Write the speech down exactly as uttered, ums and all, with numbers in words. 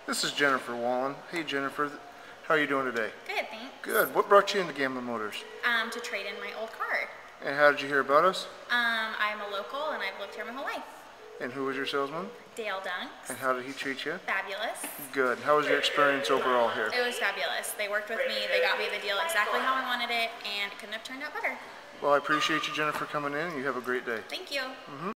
This is Jennifer Wallin. Hey Jennifer, how are you doing today? Good, thanks. Good. What brought you into Gambling Motors? Um, to trade in my old car. And how did you hear about us? Um, I'm a local and I've lived here my whole life. And who was your salesman? Dale Dunks. And how did he treat you? Fabulous. Good. How was your experience overall here? It was fabulous. They worked with me, they got me the deal exactly how I wanted it, and it couldn't have turned out better. Well, I appreciate you, Jennifer, coming in. You have a great day. Thank you. Mm-hmm.